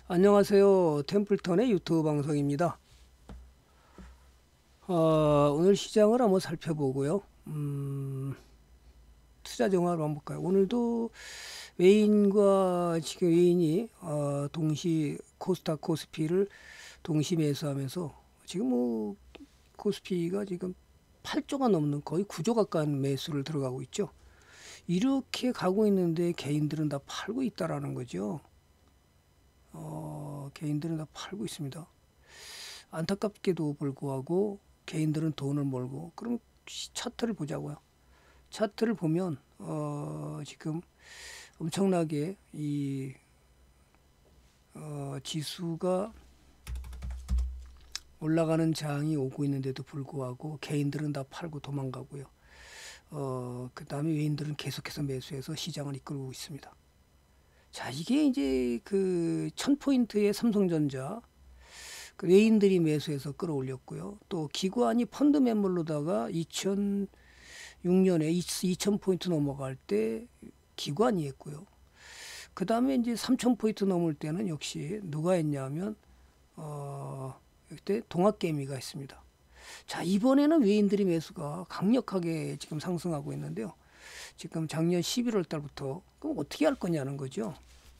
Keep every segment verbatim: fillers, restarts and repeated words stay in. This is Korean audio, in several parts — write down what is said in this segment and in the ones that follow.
안녕하세요. 템플턴의 유튜브 방송입니다. 어, 오늘 시장을 한번 살펴보고요. 음, 투자 정화를 한번 볼까요? 오늘도 외인과 지금 외인이 어, 동시 코스닥 코스피를 동시 매수하면서 지금 뭐 코스피가 지금 팔 조가 넘는 거의 구 조 가까운 매수를 들어가고 있죠. 이렇게 가고 있는데 개인들은 다 팔고 있다라는 거죠. 어, 개인들은 다 팔고 있습니다. 안타깝게도 불구하고 개인들은 돈을 벌고. 그럼 차트를 보자고요. 차트를 보면 어, 지금 엄청나게 이 어, 지수가 올라가는 장이 오고 있는데도 불구하고 개인들은 다 팔고 도망가고요. 어, 그 다음에 외인들은 계속해서 매수해서 시장을 이끌고 있습니다. 자, 이게 이제 그 천 포인트의 삼성전자 그 외인들이 매수해서 끌어올렸고요. 또 기관이 펀드 매물로다가 이천육 년에 이천 포인트 넘어갈 때 기관이 했고요. 그 다음에 이제 삼천 포인트 넘을 때는 역시 누가 했냐면 어, 이때 동학개미가 했습니다. 자, 이번에는 외인들이 매수가 강력하게 지금 상승하고 있는데요. 지금 작년 십일월 달부터 그럼 어떻게 할 거냐는 거죠.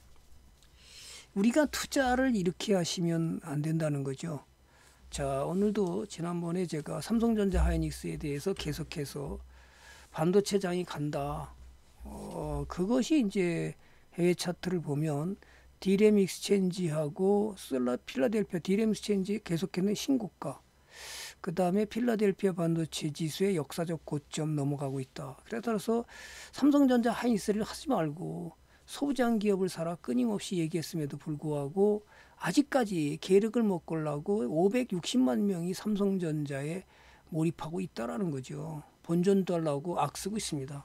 우리가 투자를 이렇게 하시면 안 된다는 거죠. 자, 오늘도 지난번에 제가 삼성전자 하이닉스에 대해서 계속해서 반도체장이 간다. 어, 그것이 이제 해외 차트를 보면 디램 익스체인지하고 슬라 필라델피아 디램 익스체인지 계속해서 신고가. 그 다음에 필라델피아 반도체 지수의 역사적 고점 넘어가고 있다. 그래서 삼성전자 하이닉스를 하지 말고 소부장 기업을 사라 끊임없이 얘기했음에도 불구하고 아직까지 계륵을 못 걸라고 오백육십만 명이 삼성전자에 몰입하고 있다라는 거죠. 본전도 하려고 악쓰고 있습니다.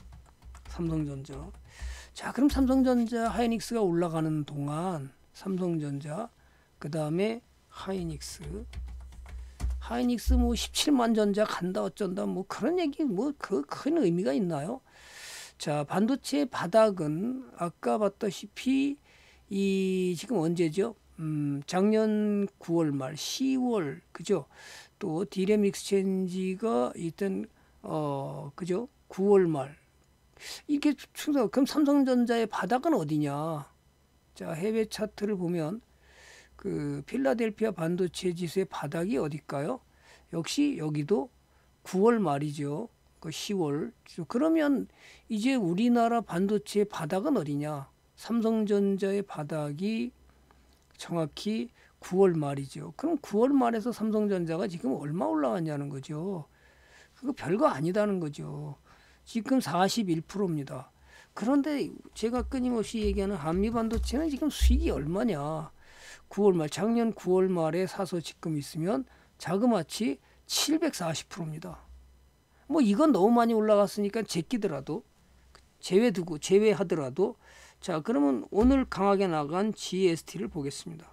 삼성전자. 자, 그럼 삼성전자 하이닉스가 올라가는 동안 삼성전자 그 다음에 하이닉스 하이닉스 뭐 십칠만 전자 간다 어쩐다 뭐 그런 얘기 뭐 그 큰 의미가 있나요? 자, 반도체 바닥은 아까 봤다시피 이 지금 언제죠? 음, 작년 구월 말, 시월 그죠? 또 디램 익스체인지가 일단 어 그죠? 구월 말 이게 충성. 그럼 삼성전자의 바닥은 어디냐? 자, 해외 차트를 보면 그 필라델피아 반도체 지수의 바닥이 어딜까요? 역시 여기도 구월 말이죠. 그 시월. 그러면 이제 우리나라 반도체의 바닥은 어디냐? 삼성전자의 바닥이 정확히 구월 말이죠. 그럼 구월 말에서 삼성전자가 지금 얼마 올라왔냐는 거죠. 그거 별거 아니다는 거죠. 지금 사십일 퍼센트입니다. 그런데 제가 끊임없이 얘기하는 한미반도체는 지금 수익이 얼마냐? 구월 말, 작년 구월 말에 사서 지금 있으면 자그마치 칠백사십 퍼센트입니다. 뭐 이건 너무 많이 올라갔으니까 제끼더라도 제외 두고 제외하더라도 자, 그러면 오늘 강하게 나간 지에스티를 보겠습니다.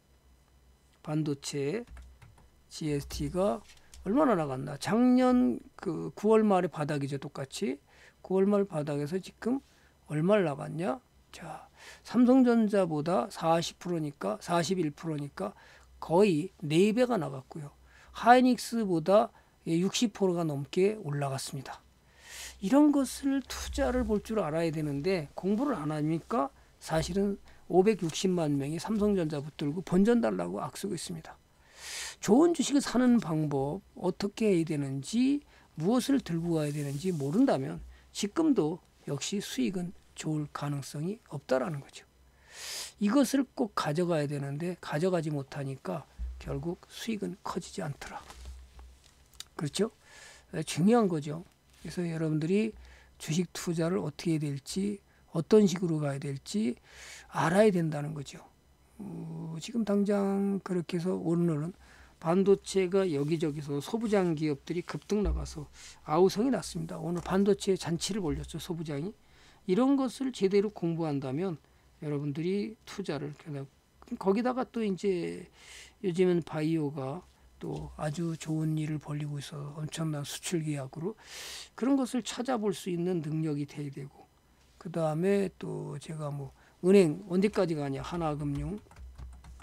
반도체 지에스티가 얼마나 나갔나? 작년 그 구월 말의 바닥이죠, 똑같이. 구월 말 바닥에서 지금 얼마를 나갔냐? 자, 삼성전자보다 사십 퍼센트니까 사십일 퍼센트니까 거의 네 배가 나갔고요. 하이닉스보다 육십 퍼센트가 넘게 올라갔습니다. 이런 것을 투자를 볼 줄 알아야 되는데 공부를 안 하니까 사실은 오백육십만 명이 삼성전자 붙들고 본전 달라고 악쓰고 있습니다. 좋은 주식을 사는 방법 어떻게 해야 되는지 무엇을 들고 가야 되는지 모른다면 지금도 역시 수익은 좋을 가능성이 없다라는 거죠. 이것을 꼭 가져가야 되는데 가져가지 못하니까 결국 수익은 커지지 않더라. 그렇죠? 중요한 거죠. 그래서 여러분들이 주식 투자를 어떻게 해야 될지 어떤 식으로 가야 될지 알아야 된다는 거죠. 어, 지금 당장 그렇게 해서 오늘은 반도체가 여기저기서 소부장 기업들이 급등 나가서 아우성이 났습니다. 오늘 반도체 잔치를 벌렸죠, 소부장이. 이런 것을 제대로 공부한다면 여러분들이 투자를 거기다가 또 이제 요즘은 바이오가 또 아주 좋은 일을 벌이고 있어 엄청난 수출 계약으로 그런 것을 찾아볼 수 있는 능력이 돼야 되고 그 다음에 또 제가 뭐 은행 언제까지 가냐 하나금융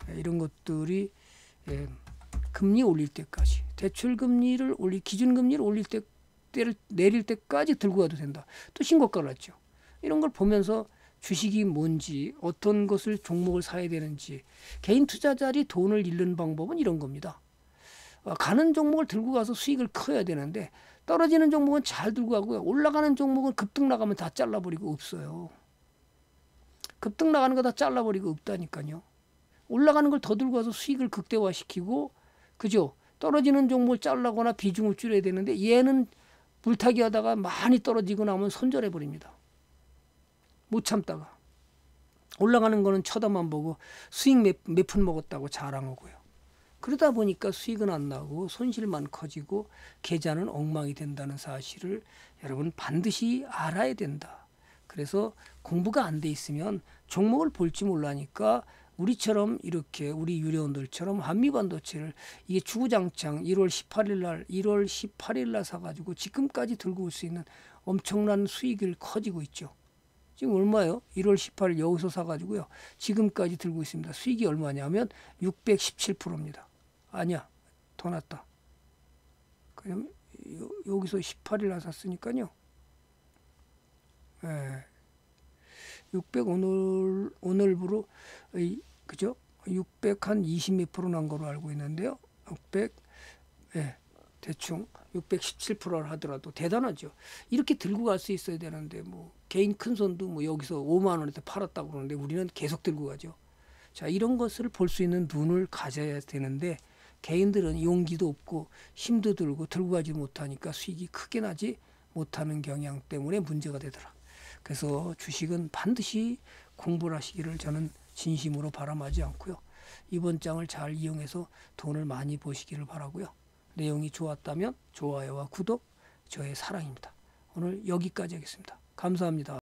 이런 것들이 예, 금리 올릴 때까지, 대출 금리를 올리 기준 금리를 올릴 때 때를 내릴 때까지 들고 가도 된다. 또 신고가를 났죠. 이런 걸 보면서 주식이 뭔지, 어떤 것을 종목을 사야 되는지, 개인 투자자들이 돈을 잃는 방법은 이런 겁니다. 어, 가는 종목을 들고 가서 수익을 커야 되는데 떨어지는 종목은 잘 들고 가고요. 올라가는 종목은 급등 나가면 다 잘라버리고 없어요. 급등 나가는 거 다 잘라버리고 없다니까요. 올라가는 걸 더 들고 가서 수익을 극대화시키고, 그죠? 떨어지는 종목을 잘라거나 비중을 줄여야 되는데 얘는 물타기 하다가 많이 떨어지고 나면 손절해버립니다. 못 참다가. 올라가는 거는 쳐다만 보고 수익 몇, 몇 푼 먹었다고 자랑하고요. 그러다 보니까 수익은 안 나고 손실만 커지고 계좌는 엉망이 된다는 사실을 여러분 반드시 알아야 된다. 그래서 공부가 안 돼 있으면 종목을 볼지 몰라니까 우리처럼 이렇게 우리 유료원들처럼 한미반도체를 이게 주구장창 일월 십팔일 날 일월 십팔일 날 사가지고 지금까지 들고 올 수 있는 엄청난 수익을 커지고 있죠. 지금 얼마예요? 일월 십팔일 여기서 사가지고요. 지금까지 들고 있습니다. 수익이 얼마냐면 육백십칠 퍼센트입니다. 아니야, 더 낫다. 그럼 여기서 십팔일 날 샀으니까요. 예. 육백 오늘 오늘부로 그죠? 육백 한 이십 몇 프로 난 거로 알고 있는데요. 육백 예. 대충 육백십칠 퍼센트를 하더라도 대단하죠. 이렇게 들고 갈 수 있어야 되는데 뭐 개인 큰 손도 뭐 여기서 오만 원에 팔았다고 그러는데 우리는 계속 들고 가죠. 자, 이런 것을 볼 수 있는 눈을 가져야 되는데 개인들은 용기도 없고 힘도 들고 들고 가지 못하니까 수익이 크게 나지 못하는 경향 때문에 문제가 되더라. 그래서 주식은 반드시 공부를 하시기를 저는 진심으로 바람하지 않고요. 이번 장을 잘 이용해서 돈을 많이 버시기를 바라고요. 내용이 좋았다면 좋아요와 구독, 저의 사랑입니다. 오늘 여기까지 하겠습니다. 감사합니다.